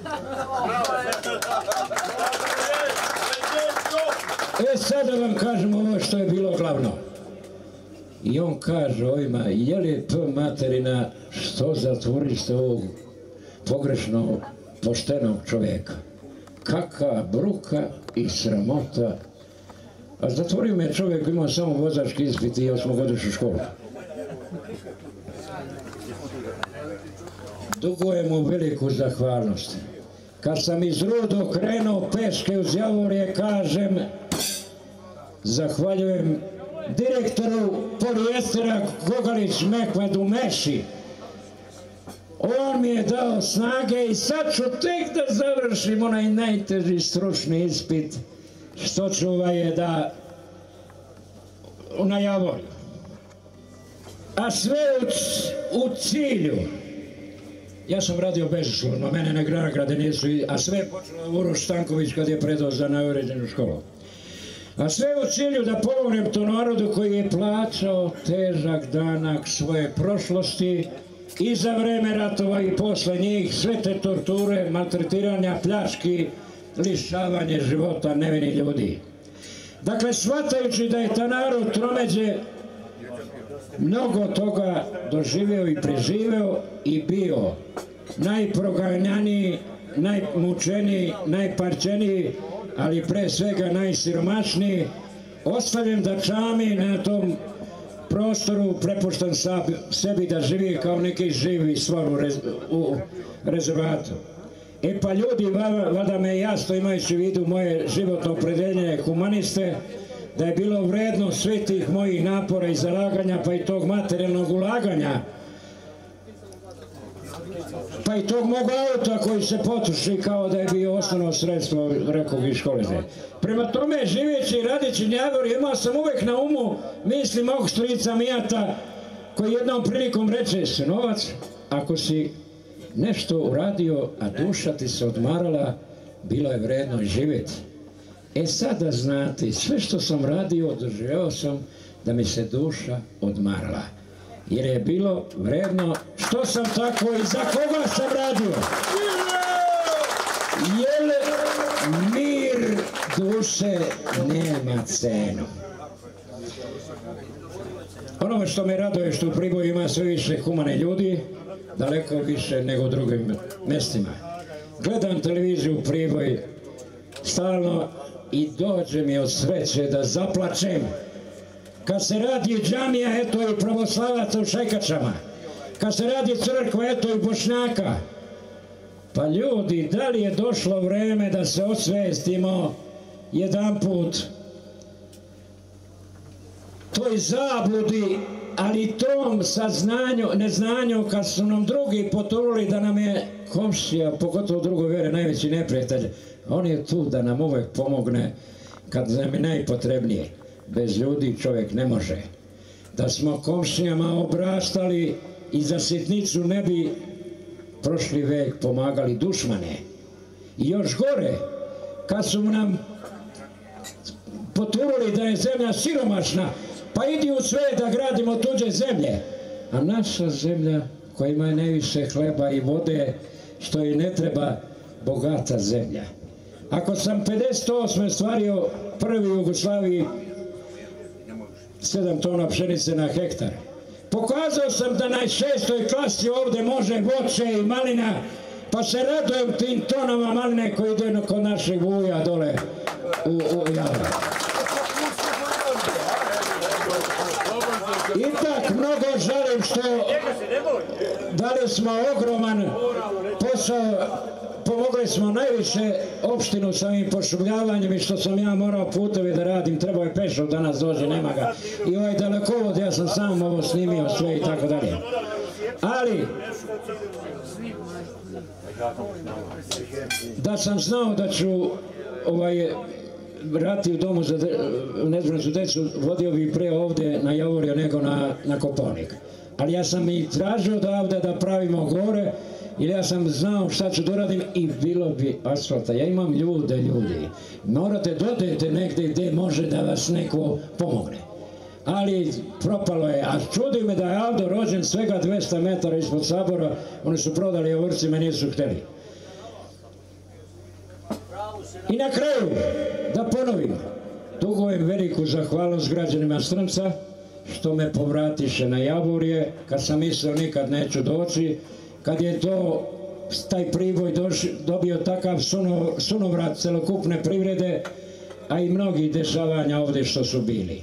S8: Sad da vam kažem ovo što je bilo glavno. I on kaže ovima, je li p materina, što zatvoriste ovog pogrešno poštenog čovjeka? Kaka bruka i sramota. A zatvorio me čovjek, imao samo vozački ispit i 8-godišnju školu. Dugujem mu veliku zahvalnost. Kad sam iz Rudo krenuo peške uz Javorje, kažem, zahvaljujem direktoru polijestera Gogalić Mehmedu Meši. On mi je dao snage i sad ću tek da završim onaj najteži stručni ispit što ću da na Javorju. A sve u cilju. Ja sam radio bezuslovno, mene nagrade nisu, a sve je počelo Uroš Stanković kad je predao za neuređenu školu. A sve u cilju da pomognem to narodu koji je plaćao težak danak svoje prošlosti i za vreme ratova i posle njih, sve te torture, maltretiranja, pljački, lišavanje života nevinih ljudi. Dakle, shvatajući da je ta narod tromeđe mnogo toga doživeo i preživeo i bio najproganjaniji, najmučeniji, najparčeniji, ali pre svega najsiromašniji, ostavljam da čami na tom prostoru, prepuštam sebi da živi kao neki živi stvor u rezervatu. E pa ljudi, vada me jasno imajući u vidu moje životno opredeljenje humaniste, da je bilo vredno svih tih mojih napora i zalaganja, pa i tog materijalnog ulaganja, pa i tog mog auta koji se potuši kao da je bio osnovno sredstvo, rekao iz škole. Prema tome, živeći i radeći Njavor, imao sam uvek na umu misli mog strica Mijata, koji jednom prilikom reče, sinovac, ako si nešto uradio, a duša ti se odmarala, bilo je vredno živjeti. E sada znate, sve što sam radio, doživeo sam da mi se duša odmarala. Jer je bilo vredno što sam tako i za koga sam radio. Jer mir duše nema cenu. Ono što me raduje što u Priboju ima sve više humane ljudi, daleko više nego u drugim mestima. Gledam televiziju u Priboj stalno i dođe mi od sreće da zaplačem. Kad se radi džamija, eto i pravoslavaca u Šajkačama. Kad se radi crkva, eto i Bošnjaka. Pa ljudi, da li je došlo vreme da se osvestimo jedan put toj zabludi, ali tom saznanju, neznanju, kad su nam drugi poturuli da nam je komšija, pogotovo u drugoj vere, najveći neprijatelj. On je tu da nam uvek pomogne kad nam je najpotrebnije. Bez ljudi čovjek ne može. Da smo komšijama obraštali i za sitnicu ne bi prošli vek pomagali dušmane. I još gore, kad su nam poturili da je zemlja siromašna, pa idi u sve da gradimo tuđe zemlje. A naša zemlja koja ima najviše hleba i vode, što i ne treba, bogata zemlja. Ako sam 58. stvario prvi u Jugoslaviji 7 tona pšenice na hektar, pokazao sam da na 6. klasi ovde može voće i malina, pa se radujem tim tonama maline koji ide kod našeg Vuja dole u Javru. Ipak mnogo žalim što dali smo ogroman posao, pomogli smo najviše opštinu sa ovim pošumljavanjem i što sam ja morao putevi da radim, trebao je pešom danas dođe, nema ga. I ovaj dalekovod, ja sam sam ovo snimio sve i tako dalje. Ali, da sam znao da ću vrati u domu za nezbrinutu decu, vodio bi pre ovde na Javorje nego na Kopaonik. Ali ja sam i tražio odavde da pravimo gore, jer ja sam znao šta ću da uradim i bilo bi asfalta. Ja imam ljudi. Morate dodajte negde gde može da vas neko pomogne. Ali propalo je, a čudi me da je Aldo rođen svega 200 metara ispod Sabora, oni su prodali Javorcima, nisu hteli. I na kraju, da ponovim, dugujem veliku zahvalnost građanima Strmca, što me povratiše na Javorje, kad sam mislio nikad neću doći, kad je to, taj Priboj dobio takav sunovrat celokupne privrede, a i mnogi dešavanja ovde što su bili.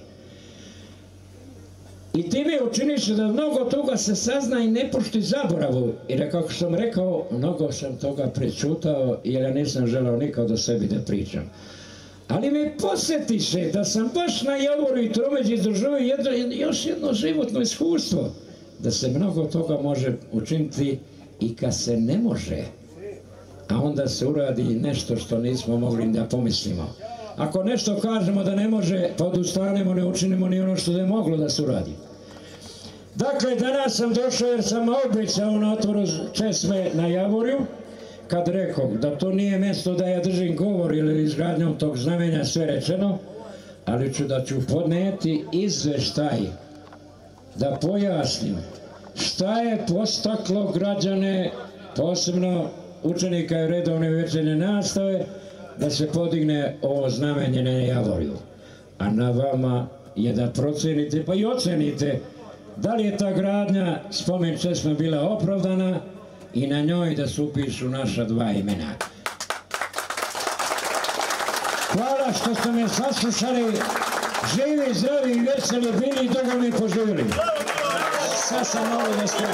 S8: I time učiniše da mnogo toga se sazna i ne pušti zaboravu, jer kako sam rekao, mnogo sam toga prečutao, jer ja nisam želeo nikad o sebi da pričam. Ali me posjetiše da sam baš na Javoru i Tromeđi doživio još jedno životno iskustvo, da se mnogo toga može učiniti i kad se ne može, a onda se uradi nešto što nismo mogli da pomislimo. Ako nešto kažemo da ne može, pa odustanemo, ne učinimo ni ono što je moglo da se uradi. Dakle, danas sam došao jer sam obećao na otvoru česme na Javorju, kad rekao da to nije mjesto da ja držim govor ili izgradnjom tog znamenja sve rečeno, ali da ću podneti izveštaj da pojasnim šta je postaklo građane, posebno učenika i redovne večernje nastave, da se podigne ovo znamenje na Javorju. A na vama je da procenite pa i ocenite da li je ta gradnja spomen česme bila opravdana i na njoj da se upišu naša dva imena. Hvala što ste me saslušali, živi, zdravi i veseli bili i dugo mi poživjeli. Sad sam malo da ste...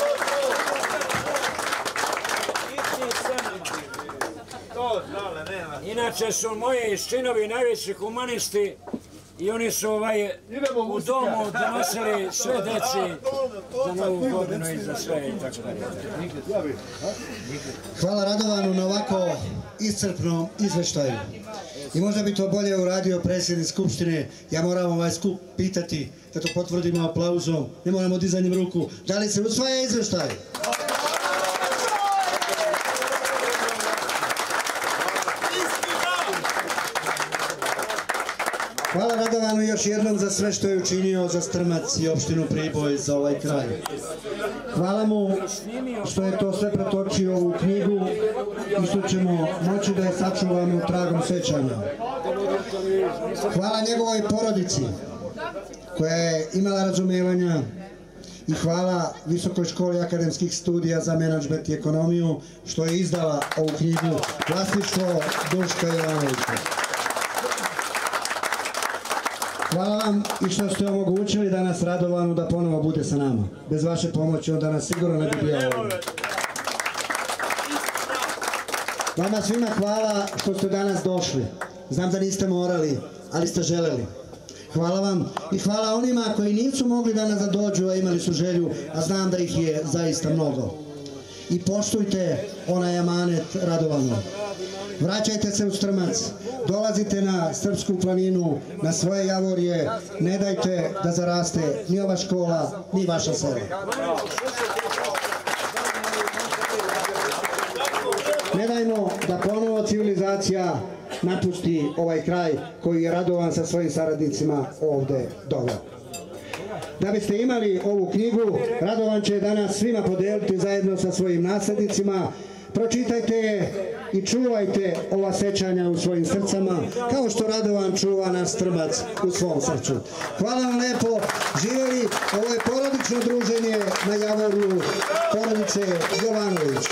S8: Inače su moji sinovi najveći humanisti i oni su u domu donosili sve deci za Novu godinu i za sve i tako dalje.
S1: Hvala Radovanu na ovako iscrpnom izveštaju. I možda bi to bolje uradio predsjednik Skupštine. Ja moram ovaj skup pitati, da to potvrdimo aplauzom, ne moramo dizanjem ruku. Da li se usvaja izveštaj? Hvala Radovanu još jednom za sve što je učinio za Strmac i opštinu Priboj za ovaj kraj. Hvala mu što je to sve pretočio u knjigu i što ćemo moći da je sačuvamo tragom sećanja. Hvala njegovoj porodici koja je imala razumevanja i hvala Visokoj školi akademskih studija za menadžment i ekonomiju što je izdala ovu knjigu vlasništvo Duška Jovanovića. Hvala vam i što ste omogućili danas Radovanu da ponovo bude sa nama. Bez vaše pomoći on danas sigurno ne bi bio ovdje. Vama svima hvala što ste danas došli. Znam da niste morali, ali ste želeli. Hvala vam i hvala onima koji nisu mogli danas da dođu, a imali su želju, a znam da ih je zaista mnogo. I poštujte onaj amanet Radovanu. Vraćajte se u Strmac, dolazite na Srpsku planinu, na svoje Javorje, ne dajte da zaraste ni ova škola, ni vaša sela. Ne dajmo da ponovo civilizacija napusti ovaj kraj koji je Radovan sa svojim saradnicima ovde doveo. Da biste imali ovu knjigu, Radovan će danas svima podeliti zajedno sa svojim naslednicima. Pročitajte je i čuvajte ova sećanja u svojim srcama, kao što Radovan čuva naš Strbac u svom srcu. Hvala vam lepo, živeli, ovo je porodično druženje na Javorlu porodice Jovanović.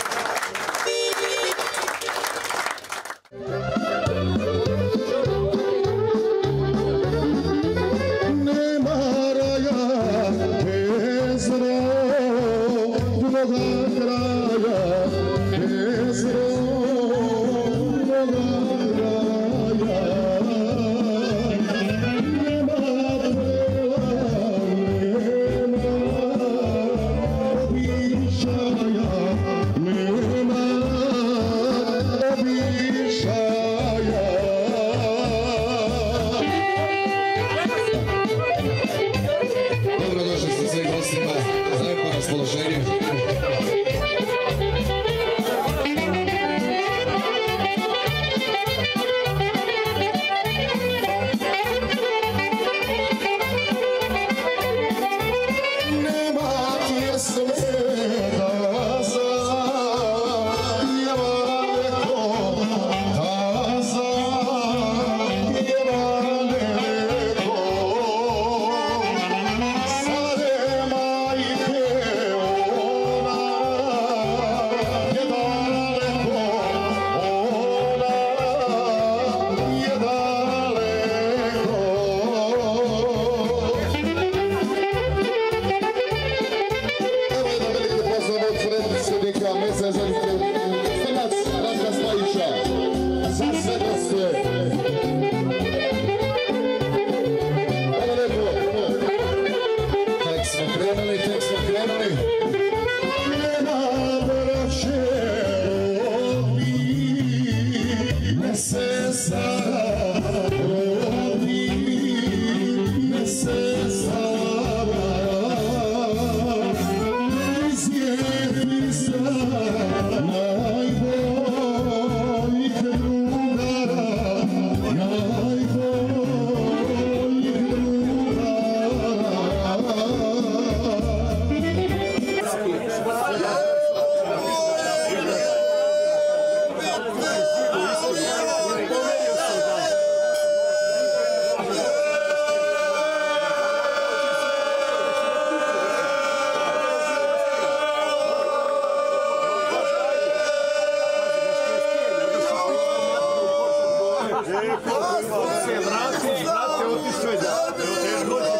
S9: Vrati, otišao je da.